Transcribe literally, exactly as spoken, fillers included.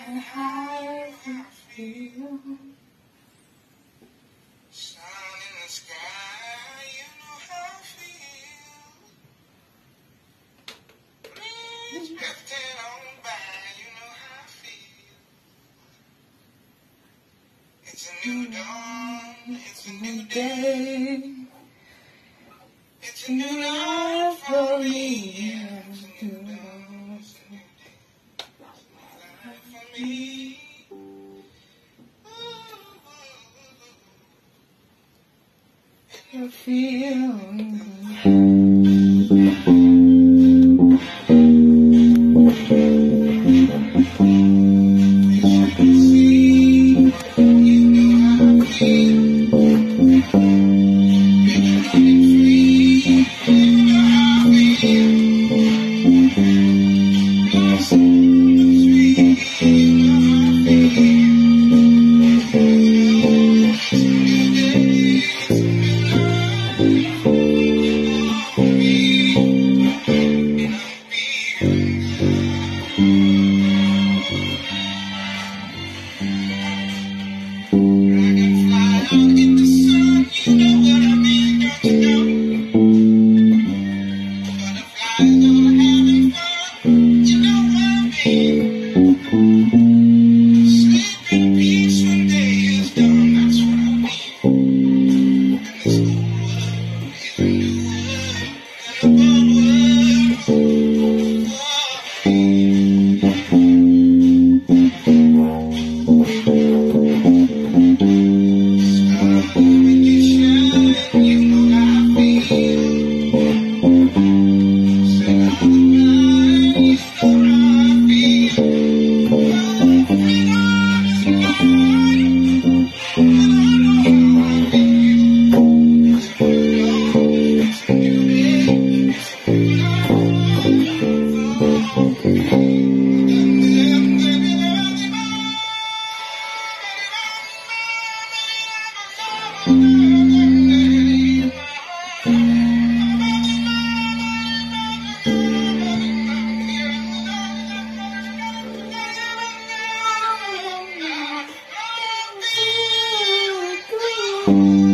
and how I feel. Sun in the sky, you know how I feel. Breeze drifting on by, you know how I feel. It's a new dawn, it's a new day. It's a new life for me. Yeah, it's a new dawn, it's a new day. It's a new life for me. I feel you.